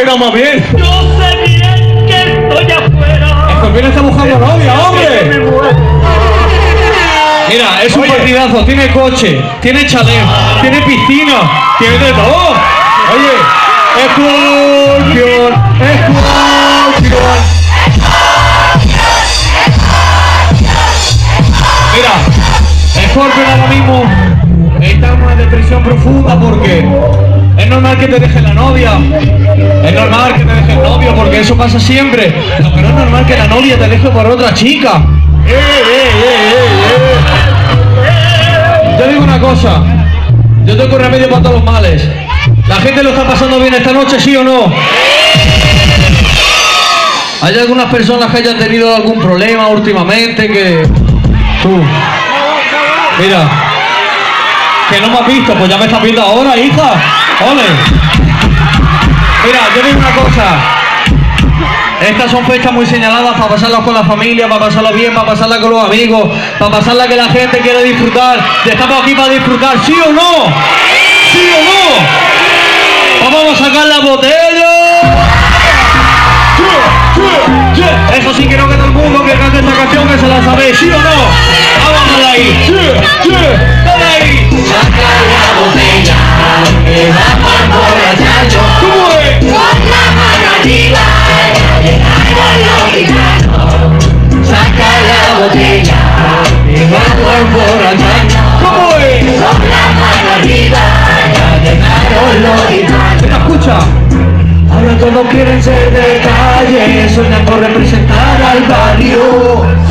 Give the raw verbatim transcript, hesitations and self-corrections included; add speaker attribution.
Speaker 1: quedado más bien.
Speaker 2: Yo sé bien que estoy afuera.
Speaker 1: Escorpión está buscando novia, hombre. Mira, es un
Speaker 3: Oye.
Speaker 1: partidazo, tiene coche, tiene chalet, tiene piscina, tiene de todo. Oye, Escorpión, Escorpión. Mira, Escorpión ahora mismo está en una depresión profunda porque es normal que te deje la novia, es normal que te deje el novio porque eso pasa siempre. Lo que no es normal que la novia te deje por otra chica.
Speaker 3: ¡Eh, eh, eh, eh, eh!
Speaker 1: Yo digo una cosa, yo tengo remedio para todos los males. ¿La gente lo está pasando bien esta noche, sí o no? ¿Hay algunas personas que hayan tenido algún problema últimamente que... Tú... Mira... Que no me has visto, pues ya me estás viendo ahora, hija. ¡Ole! Mira, yo digo una cosa. Estas son fechas muy señaladas para pasarlas con la familia, para pasarlas bien, para pasarlas con los amigos, para pasarlas que la gente quiere disfrutar. Y estamos aquí para disfrutar, ¿sí o no? ¿Sí o no? Pues vamos a sacar la botella. Eso sí, quiero que todo el mundo que cante esta canción que se la sabe, ¿sí o no? Vamos a ahí. Dale ahí.
Speaker 2: Saca la botella, que vamos a emborracharnos.
Speaker 1: ¿Cómo es?
Speaker 2: Con la mano arriba, los gitanos. Saca la botella, que vamos a emborracharnos.
Speaker 1: ¿Cómo es?
Speaker 2: Con la mano arriba, los gitanos.
Speaker 1: Mira, escucha.
Speaker 2: Ahora todos quieren ser de calle, sueñan por representar al barrio.